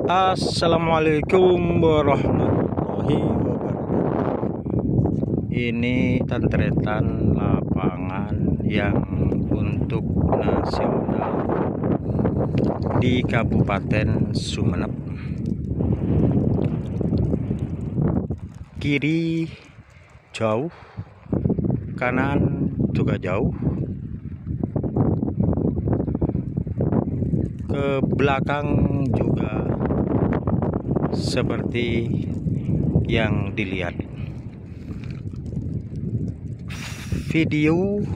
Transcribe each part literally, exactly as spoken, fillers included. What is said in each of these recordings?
Assalamualaikum warahmatullahi wabarakatuh. Ini tantretan lapangan yang untuk nasional di Kabupaten Sumeneb. Kiri jauh, kanan juga jauh, ke belakang juga seperti yang dilihat. Video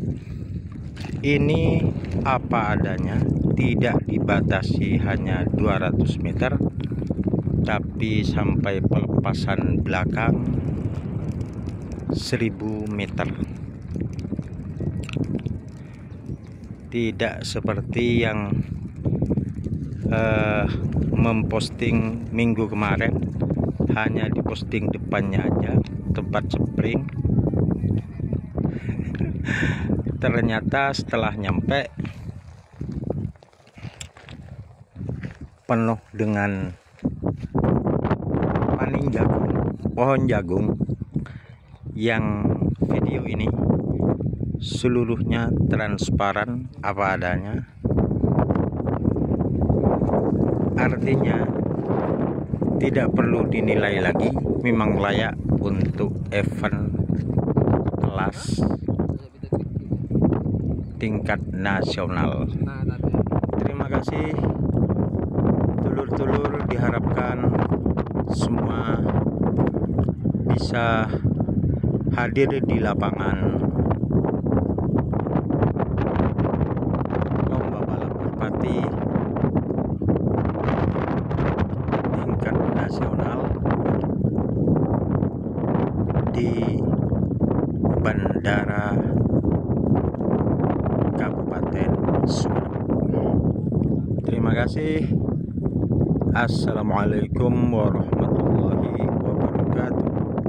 ini apa adanya, tidak dibatasi hanya dua ratus meter, tapi sampai pelepasan belakang seribu meter. Tidak seperti yang uh, memposting minggu kemarin, hanya diposting depannya aja tempat spring. Ternyata setelah nyampe penuh dengan paning jagung, pohon jagung. Yang video ini seluruhnya transparan apa adanya, artinya tidak perlu dinilai lagi, memang layak untuk event kelas tingkat nasional. Terima kasih dulur-dulur, diharapkan semua bisa hadir di lapangan lomba balap merpati tingkat nasional di Bandara Kabupaten Sumeneb. Terima kasih. Assalamualaikum warahmatullahi wabarakatuh.